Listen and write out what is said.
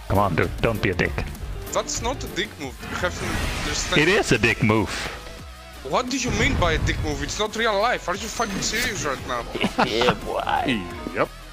Come on, dude. Don't be a dick. That's not a dick move. You have to understand. It is a dick move. What do you mean by a dick move? It's not real life. Are you fucking serious right now? Yeah, boy. Yep.